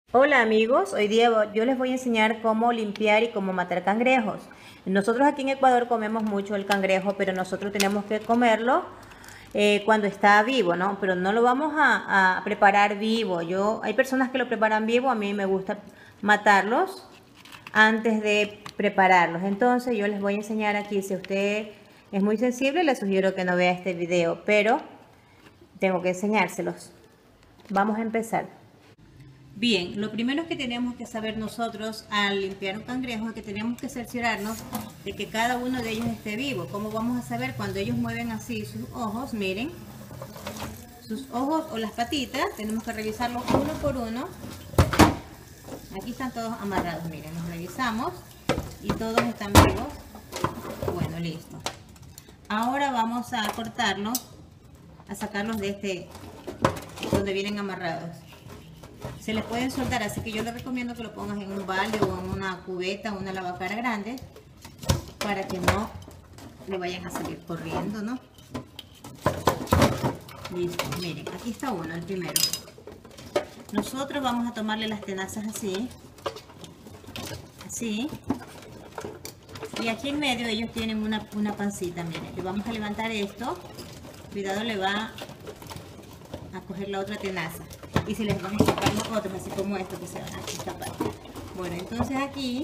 Hola amigos, hoy día yo les voy a enseñar cómo limpiar y cómo matar cangrejos. Nosotros aquí en Ecuador comemos mucho el cangrejo, pero nosotros tenemos que comerlo cuando está vivo, ¿no? Pero no lo vamos a preparar vivo. Hay personas que lo preparan vivo, a mí me gusta matarlos antes de prepararlos. Entonces yo les voy a enseñar aquí, si usted es muy sensible, le sugiero que no vea este video, pero tengo que enseñárselos. Vamos a empezar. Bien, lo primero que tenemos que saber nosotros al limpiar un cangrejo es que tenemos que cerciorarnos de que cada uno de ellos esté vivo. ¿Cómo vamos a saber? Cuando ellos mueven así sus ojos, miren, sus ojos o las patitas, tenemos que revisarlos uno por uno. Aquí están todos amarrados, miren, los revisamos y todos están vivos. Bueno, listo. Ahora vamos a cortarlos, a sacarlos de donde vienen amarrados. Se les pueden soltar, así que yo les recomiendo que lo pongas en un balde o en una cubeta o una lavacara grande para que no le vayan a salir corriendo, ¿no? Listo, miren, aquí está uno, el primero. Nosotros vamos a tomarle las tenazas así, así, y aquí en medio ellos tienen una pancita, miren, le vamos a levantar esto, cuidado, le va a coger la otra tenaza. Y se les van a escapar los otros, así como estos que se van a escapar. Bueno, entonces aquí,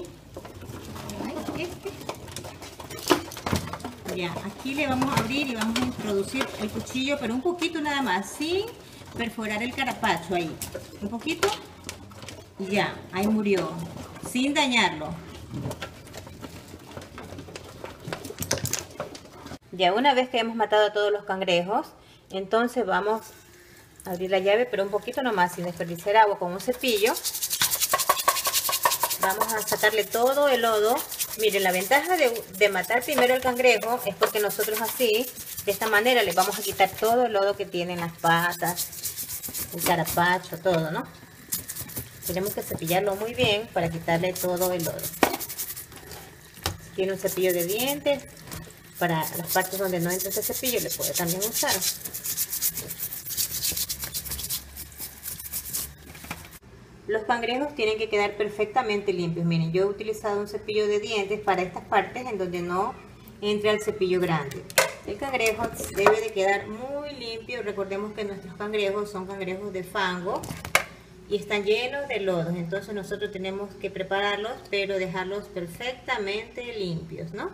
ya, aquí le vamos a abrir y vamos a introducir el cuchillo, pero un poquito nada más, sin perforar el carapacho ahí. Un poquito, y ya, ahí murió, sin dañarlo. Ya una vez que hemos matado a todos los cangrejos, entonces vamos abrir la llave, pero un poquito nomás, sin desperdiciar agua, con un cepillo. Vamos a sacarle todo el lodo. Miren, la ventaja de matar primero el cangrejo es porque nosotros así, de esta manera, le vamos a quitar todo el lodo que tienen las patas, el carapacho, todo, ¿no? Tenemos que cepillarlo muy bien para quitarle todo el lodo. Si tiene un cepillo de dientes, para las partes donde no entra ese cepillo, le puede también usar. Los cangrejos tienen que quedar perfectamente limpios. Miren, yo he utilizado un cepillo de dientes para estas partes en donde no entra el cepillo grande. El cangrejo debe de quedar muy limpio. Recordemos que nuestros cangrejos son cangrejos de fango y están llenos de lodos. Entonces nosotros tenemos que prepararlos, pero dejarlos perfectamente limpios, ¿no?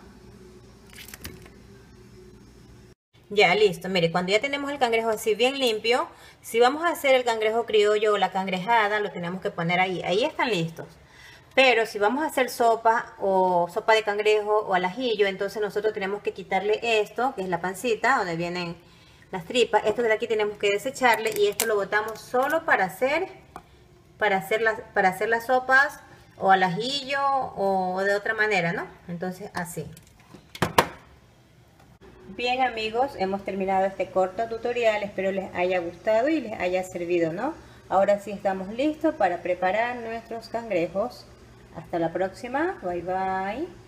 Ya, listo. Mire, cuando ya tenemos el cangrejo así bien limpio, si vamos a hacer el cangrejo criollo o la cangrejada, lo tenemos que poner ahí. Ahí están listos. Pero si vamos a hacer sopa o sopa de cangrejo o al ajillo, entonces nosotros tenemos que quitarle esto, que es la pancita, donde vienen las tripas. Esto de aquí tenemos que desecharle y esto lo botamos solo para hacer las sopas o al ajillo o de otra manera, ¿no? Entonces así. Bien amigos, hemos terminado este corto tutorial, espero les haya gustado y les haya servido, ¿no? Ahora sí estamos listos para preparar nuestros cangrejos. Hasta la próxima, bye bye.